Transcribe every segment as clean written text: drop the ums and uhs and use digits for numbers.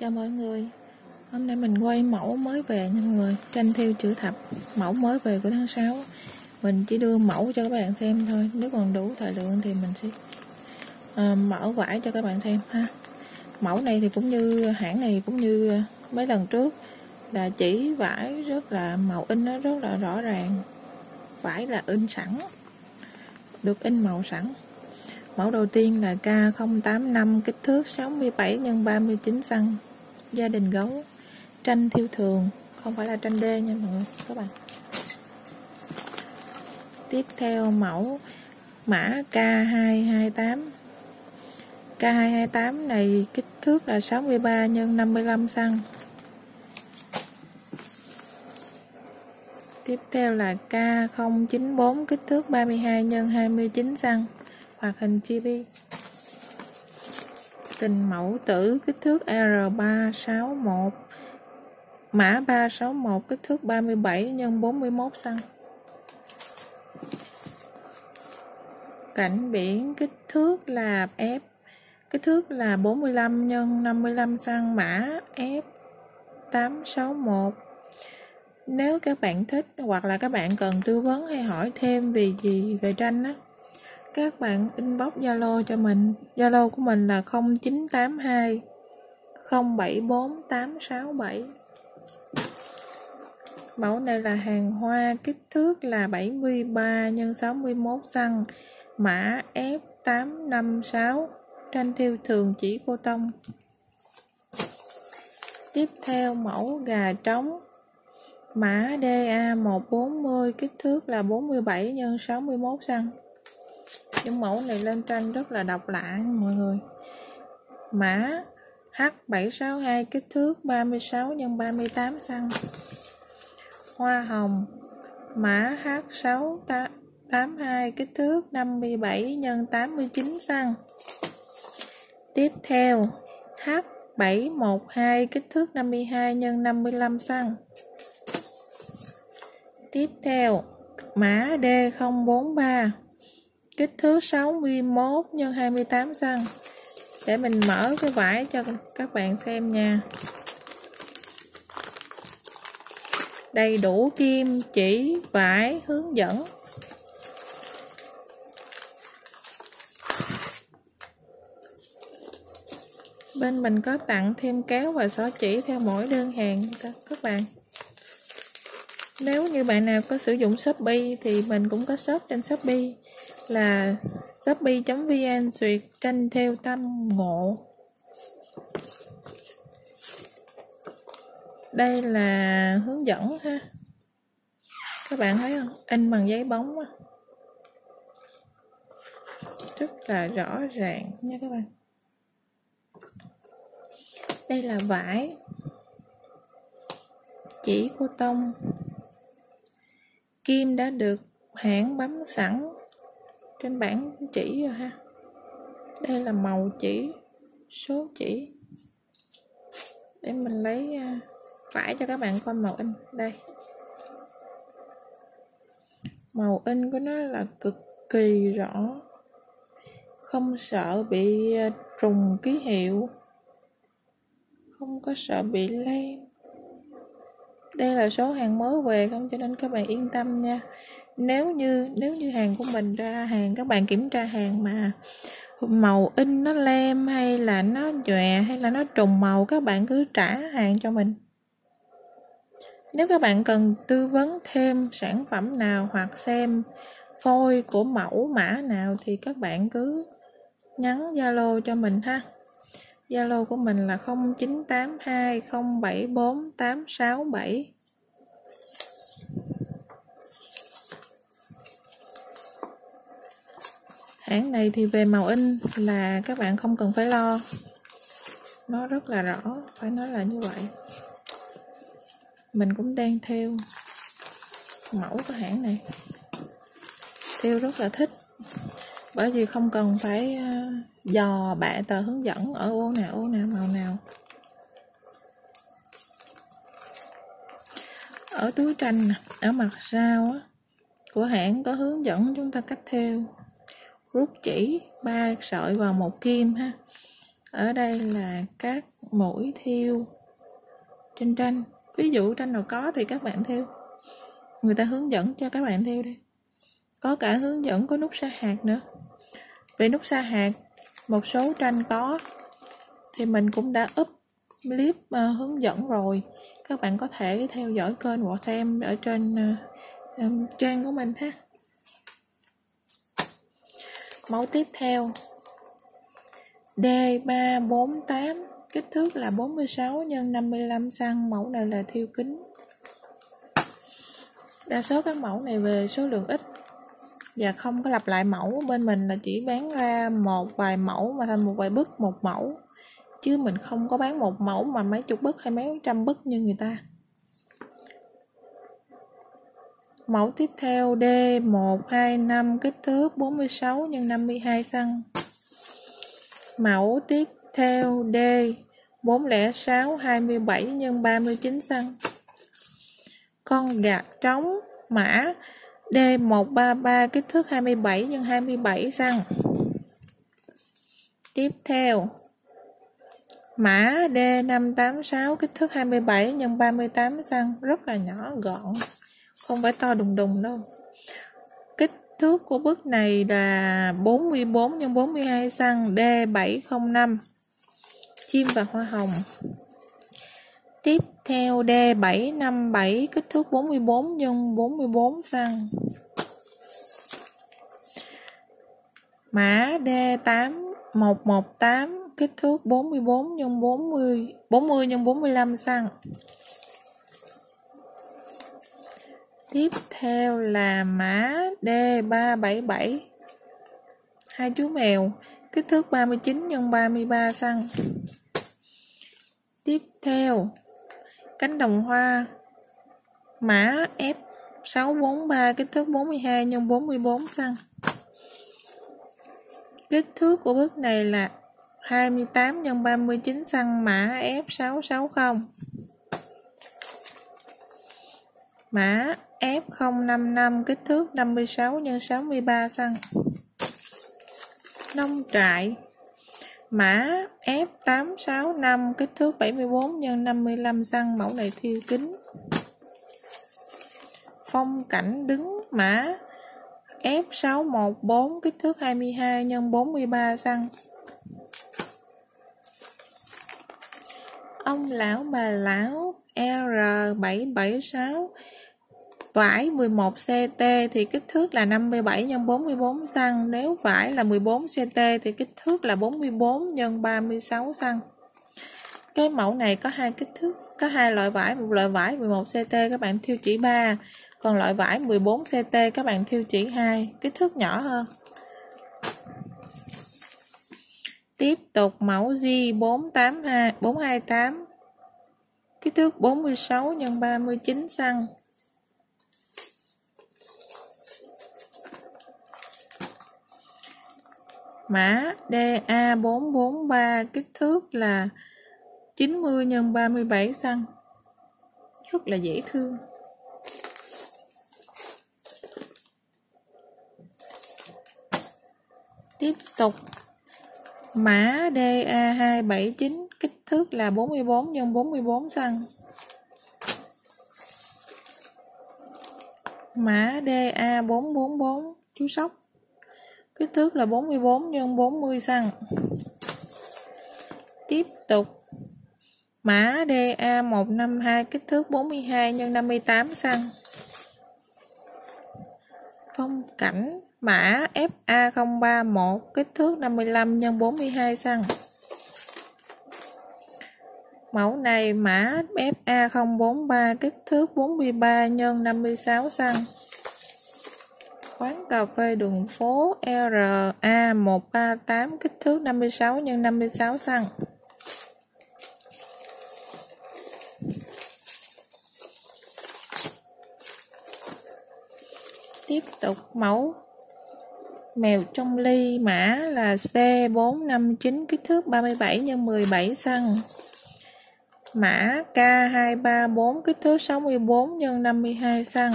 Chào mọi người, hôm nay mình quay mẫu mới về nha mọi người. Tranh thêu chữ thập, mẫu mới về của tháng 6. Mình chỉ đưa mẫu cho các bạn xem thôi. Nếu còn đủ thời lượng thì mình sẽ mở vải cho các bạn xem ha. Mẫu này thì cũng như hãng này cũng như mấy lần trước, là chỉ vải rất là màu in nó rất là rõ ràng. Vải là in sẵn, được in màu sẵn. Mẫu đầu tiên là K085, kích thước 67 x 39 cm, gia đình gấu, tranh thêu thường, không phải là tranh D nha mọi người các bạn. Tiếp theo mẫu mã K228. K228 này kích thước là 63 x 55 cm. Tiếp theo là K094, kích thước 32 x 29 cm, hoạt hình chibi. Tình mẫu tử, kích thước R361, mã 361, kích thước 37 x 41 cm. Cảnh biển, kích thước là F, kích thước là 45 x 55 cm, mã F861. Nếu các bạn thích hoặc là các bạn cần tư vấn hay hỏi thêm về gì về tranh á, các bạn inbox Zalo cho mình. Zalo của mình là 0982 074 867. Mẫu này là hàng hoa, kích thước là 73 x 61 cm, mã F856, tranh thêu thường chỉ cô tông. Tiếp theo mẫu gà trống, mã DA140, kích thước là 47 x 61 cm. Những mẫu này lên tranh rất là độc lạ mọi người. Mã H762, kích thước 36 x 38 cm. Hoa hồng, mã H682, kích thước 57 x 89 cm. Tiếp theo H712, kích thước 52 x 55 cm. Tiếp theo mã D043, kích thước 61 x 28 cm. Để mình mở cái vải cho các bạn xem nha. Đầy đủ kim chỉ, vải, hướng dẫn. Bên mình có tặng thêm kéo và xỏ chỉ theo mỗi đơn hàng các bạn. Nếu như bạn nào có sử dụng Shopee thì mình cũng có shop trên Shopee là shopee.vn/tranh thêu Tâm Ngộ. Đây là hướng dẫn ha. Các bạn thấy không? In bằng giấy bóng á. Rất là rõ ràng nha các bạn. Đây là vải chỉ cô tông. Kim đã được hãng bấm sẵn trên bảng chỉ rồi ha. Đây là màu chỉ, số chỉ. Để mình lấy vải cho các bạn coi màu in. Đây, màu in của nó là cực kỳ rõ, không sợ bị trùng ký hiệu, không có sợ bị lem. Đây là số hàng mới về không, cho nên các bạn yên tâm nha. Nếu như hàng của mình ra hàng, các bạn kiểm tra hàng mà màu in nó lem hay là nó nhòe hay là nó trùng màu, các bạn cứ trả hàng cho mình. Nếu các bạn cần tư vấn thêm sản phẩm nào hoặc xem phôi của mẫu mã nào thì các bạn cứ nhắn Zalo cho mình ha. Zalo của mình là 0982 074 867. Hãng này thì về màu in là các bạn không cần phải lo, nó rất là rõ, phải nói là như vậy. Mình cũng đang thêu mẫu của hãng này, thêu rất là thích, bởi vì không cần phải dò bạ tờ hướng dẫn ở ô nào màu nào. Ở túi tranh ở mặt sau của hãng có hướng dẫn chúng ta cách thêu. Rút chỉ 3 sợi vào một kim ha. Ở đây là các mũi thiêu trên tranh. Ví dụ tranh nào có thì các bạn thiêu. Người ta hướng dẫn cho các bạn thiêu đi. Có cả hướng dẫn có nút sa hạt nữa. Về nút sa hạt, một số tranh có thì mình cũng đã up clip hướng dẫn rồi. Các bạn có thể theo dõi kênh hoặc xem ở trên trang của mình ha. Mẫu tiếp theo D348, kích thước là 46 x 55 cm. Mẫu này là thiêu kính. Đa số các mẫu này về số lượng ít và không có lặp lại mẫu. Bên mình là chỉ bán ra một vài mẫu mà thành một vài bức một mẫu, chứ mình không có bán một mẫu mà mấy chục bức hay mấy trăm bức như người ta. Mẫu tiếp theo D125, kích thước 46 x 52 cm. Mẫu tiếp theo D406, 27 x 39 cm. Con gạt trống mã D133, kích thước 27 x 27 cm. Tiếp theo mã D586, kích thước 27 x 38 cm, rất là nhỏ gọn, không phải to đùng đùng đâu. Kích thước của bức này là 44 x 42 cm, D705, chim và hoa hồng. Tiếp theo D757, kích thước 44 x 44 cm. Mã D8118, kích thước 44 x 40 x 45 cm. Tiếp theo là mã D377, hai chú mèo, kích thước 39 x 33 cm. Tiếp theo cánh đồng hoa, mã F643, kích thước 42 x 44 cm. Kích thước của bức này là 28 x 39 cm, mã F660. Mã F055, kích thước 56 x 63 cm. Nông trại, mã F865, kích thước 74 x 55 cm. Mẫu này thiêu kính. Phong cảnh đứng, mã F614, kích thước 22 x 43 cm. Ông lão bà lão R776, vải 11 cm thì kích thước là 57 x 44 cm. Nếu vải là 14 cm thì kích thước là 44 x 36 cm. Cái mẫu này có hai kích thước, có hai loại vải. Một loại vải 11 cm các bạn thiêu chỉ 3, còn loại vải 14 cm các bạn thiêu chỉ 2, kích thước nhỏ hơn. Tiếp tục mẫu J428, kích thước 46 x 39 cm. Mã DA443, kích thước là 90 x 37 cm. Rất là dễ thương. Tiếp tục mã DA279, kích thước là 44 x 44 cm. Mã DA444, chú sóc, kích thước là 44 x 40 cm. Tiếp tục mã DA152, kích thước 42 x 58 cm. Phong cảnh, mã FA031, kích thước 55 x 42 cm. Mẫu này mã FA043, kích thước 43 x 56 cm. Quán cà phê đường phố RA138, kích thước 56 x 56 cm. Tiếp tục mẫu mèo trong ly, mã là C459, kích thước 37 x 17 cm. Mã K234, kích thước 64 x 52 cm.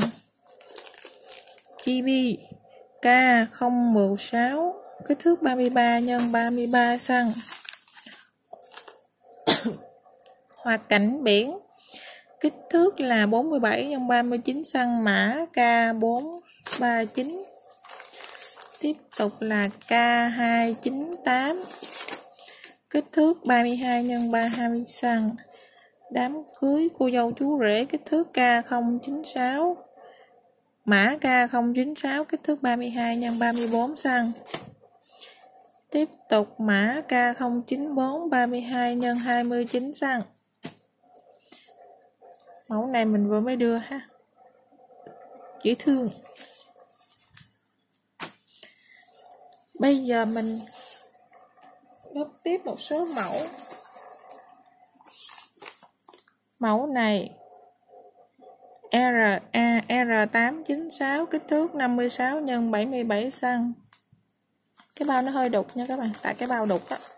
Chibi K016, kích thước 33 x 33 cm. Hoa cảnh biển, kích thước là 47 x 39 cm, mã K439. Tiếp tục là K298, kích thước 32 x 20 cm. Đám cưới cô dâu chú rể, kích thước K096, mã K096, kích thước 32 x 34 cm. Tiếp tục mã K094, 32 x 29 cm. Mẫu này mình vừa mới đưa ha, dễ thương. Bây giờ mình lắp tiếp một số mẫu. Mẫu này R896, kích thước 56 x 77 cm. Cái bao nó hơi đục nha các bạn, tại cái bao đục á.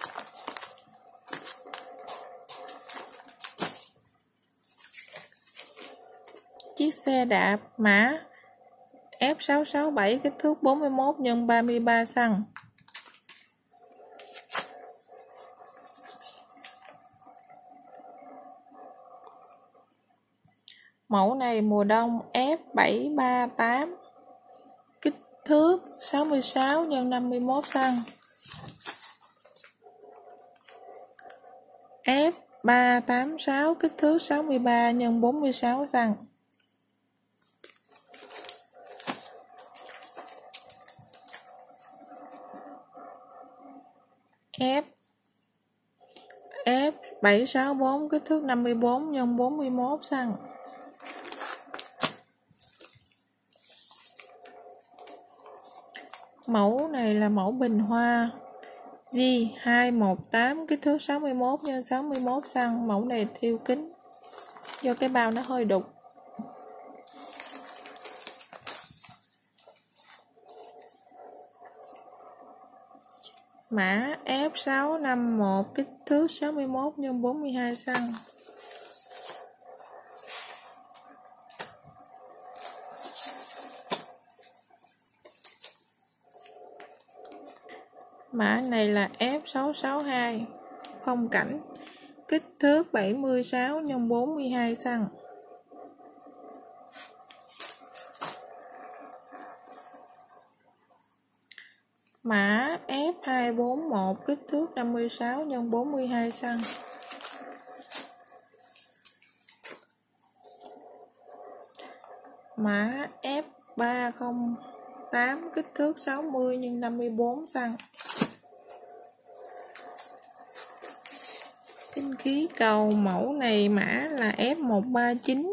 Chiếc xe đạp mã F667, kích thước 41 x 33 cm. Mẫu này mùa đông F738, kích thước 66 x 51 cm. F386, kích thước 63 x 46 cm. F764, kích thước 54 x 41 cm. Mẫu này là mẫu bình hoa G218, kích thước 61 x 61 cm. Mẫu này thiêu kính do cái bao nó hơi đục. Mã F651, kích thước 61 x 42 cm. Mã này là F662, phong cảnh, kích thước 76 x 42 cm. Mã F241, kích thước 56 x 42 cm. Mã F308, kích thước 60 x 54 cm. Kinh khí cầu, mẫu này mã là F139.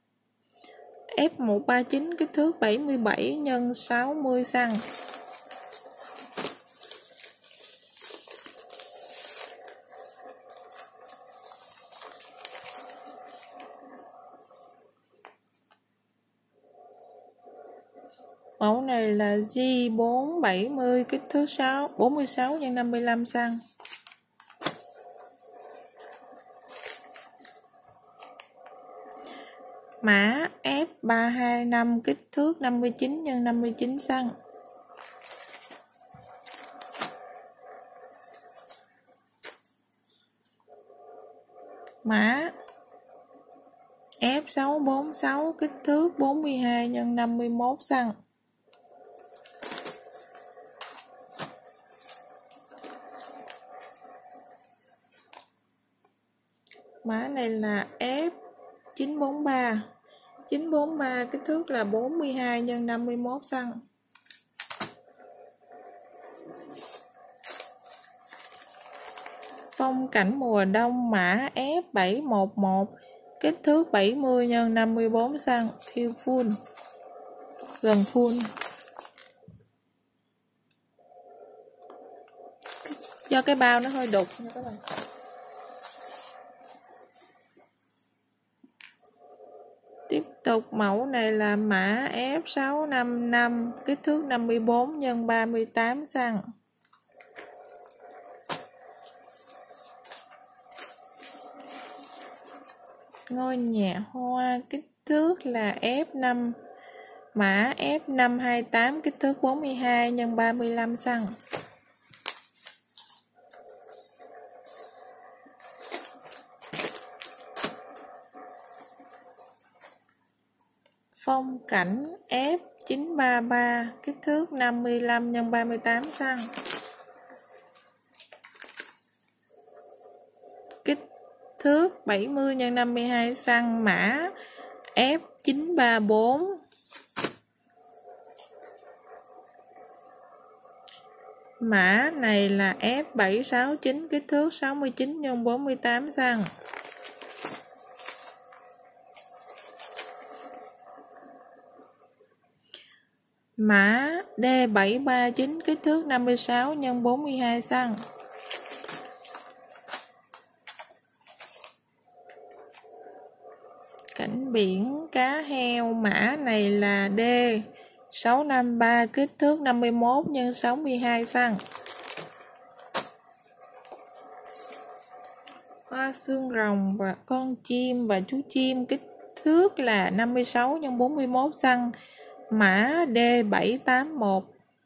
F139, kích thước 77 x 60 cm. Mẫu này là G470, kích thước 46 x 55 cm. Mã F325, kích thước 59 x 59 cm. Mã F646, kích thước 42 x 51 cm. Mã này là F943. 943, kích thước là 42 x 51 cm. Phong cảnh mùa đông mã F711, kích thước 70 x 54 cm, thiêu full, gần full. Do cái bao nó hơi đục nha các bạn. Tiếp tục mẫu này là mã F655, kích thước 54 x 38 cm. Ngôi nhà hoa, kích thước là F5, mã F528, kích thước 42 x 35 cm. Phong cảnh F933 kích thước 55 x 38 cm. Kích thước 70 x 52 cm, mã F934. Mã này là F769 kích thước 69 x 48 cm. Mã D739 kích thước 56 x 42 cm. Cảnh biển cá heo, mã này là D653 kích thước 51 x 62 cm. Hoa xương rồng và con chim và chú chim kích thước là 56 x 41 cm. Mã D781.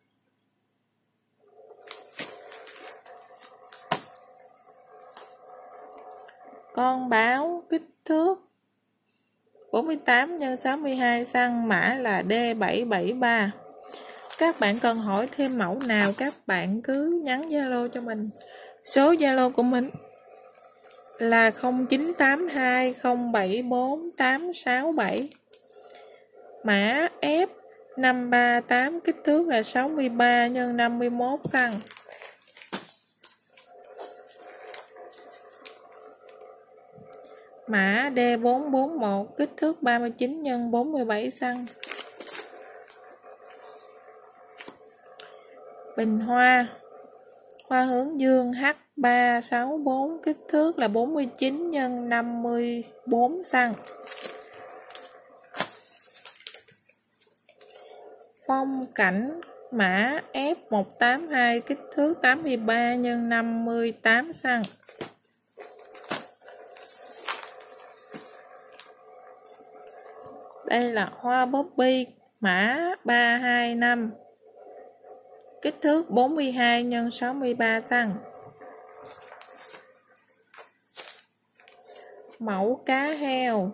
Con báo kích thước 48 x 62 cm, mã là D773. Các bạn cần hỏi thêm mẫu nào các bạn cứ nhắn Zalo cho mình. Số Zalo của mình là 0982 074 867. Mã F538 kích thước là 63 x 51 cm. Mã D441 kích thước 39 x 47 cm. Bình hoa, hoa hướng dương H364 kích thước là 49 x 54 cm. Phong cảnh, mã F182 kích thước 83 x 58 cm. Đây là hoa poppy, mã 325 kích thước 42 x 63 cm. Mẫu cá heo,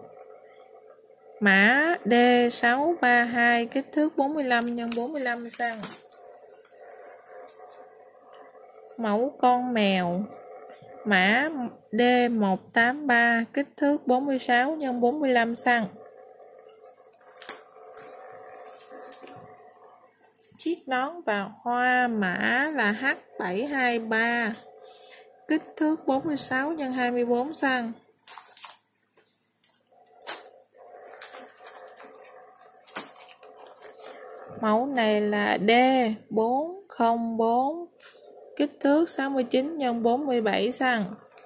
mã D632 kích thước 45 x 45 cm. Mẫu con mèo, mã D183 kích thước 46 x 45 cm. Chiếc nón và hoa, mã là H723 kích thước 46 x 24 cm. Mẫu này là D404 kích thước 69 x 47 cm.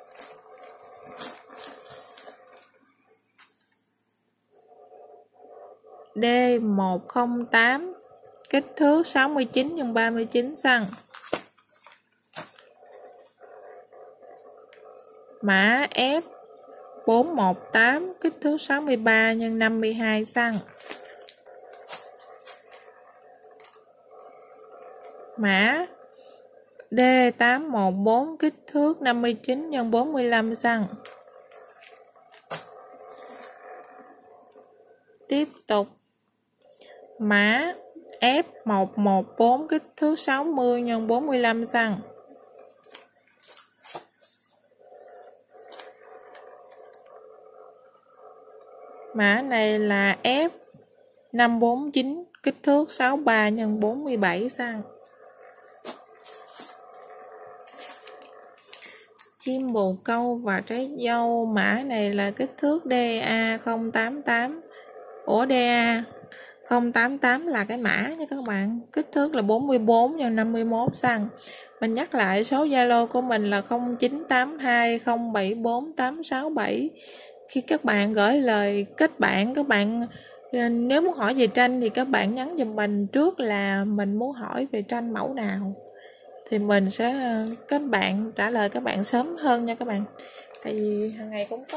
D108 kích thước 69 x 39 cm. Mã F418 kích thước 63 x 52 cm. Mã D814 kích thước 59 x 45 cm. Tiếp tục, mã F114 kích thước 60 x 45 cm. Mã này là F549 kích thước 63 x 47 cm. Chim bồ câu và trái dâu, mã này là kích thước DA088. DA088 là cái mã nha các bạn, kích thước là 44 x 51 cm. Mình nhắc lại số Zalo của mình là 0982 074 867. Khi các bạn gửi lời kết bạn, các bạn nếu muốn hỏi về tranh thì các bạn nhắn giùm mình trước là mình muốn hỏi về tranh mẫu nào, thì mình sẽ các bạn trả lời các bạn sớm hơn nha các bạn. Tại vì hàng ngày cũng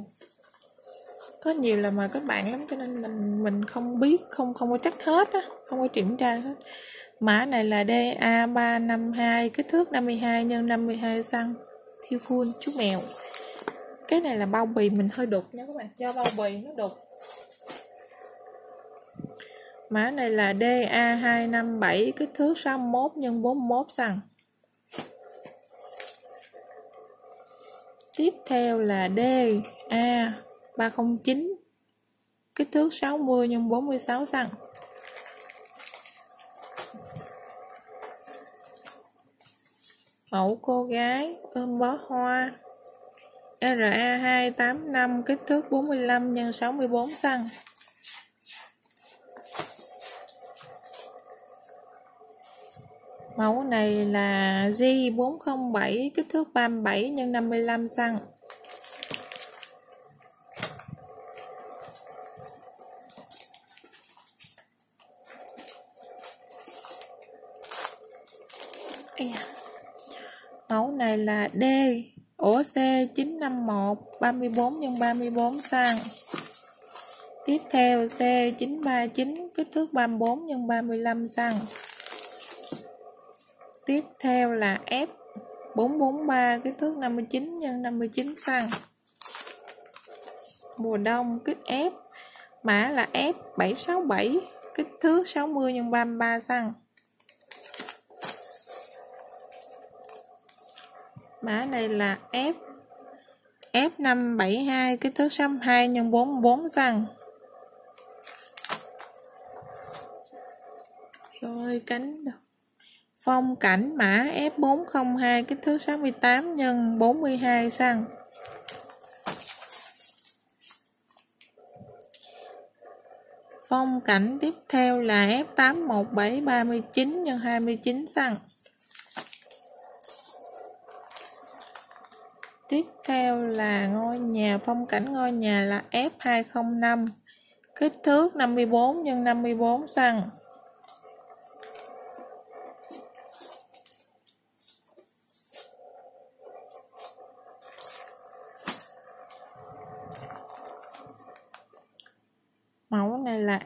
có nhiều là mời các bạn lắm, cho nên mình không biết, không có chắc hết á, không có kiểm tra hết. Mã này là DA352 kích thước 52 x 52 cm. Thiêu full chú mèo. Cái này là bao bì mình hơi đục nha các bạn, do bao bì nó đục. Mã này là DA257, kích thước 61 x 41 cm. Tiếp theo là DA309, kích thước 60 x 46 cm. Mẫu cô gái ôm bó hoa RA285, kích thước 45 x 64 cm. Mẫu này là J407, kích thước 37 x 55 cm. Mẫu này là C951, 34 x 34 cm. Tiếp theo C939, kích thước 34 x 35 cm. Tiếp theo là F443, kích thước 59 x 59 cm. Mùa đông kích F. Mã là F767, kích thước 60 x 33 cm. Mã này là F572, kích thước 62 x 44 cm. Rồi cánh phong cảnh mã F402, kích thước 68 x 42 cm. Phong cảnh tiếp theo là F817, 39 x 29 cm. Tiếp theo là ngôi nhà, phong cảnh ngôi nhà là F205, kích thước 54 x 54 cm. Mẫu này là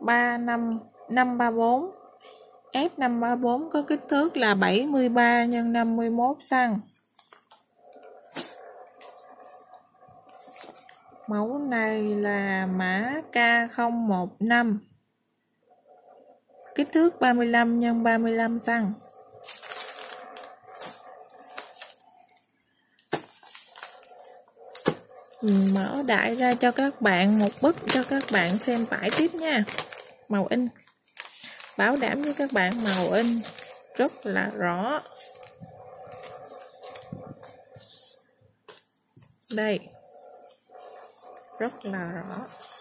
F534. F534 có kích thước là 73 x 51 cm. Mẫu này là mã K015, kích thước 35 x 35 cm. Mở đại ra cho các bạn một bức cho các bạn xem vải tiếp nha. Màu in, bảo đảm với các bạn màu in rất là rõ. Đây, rất là rõ.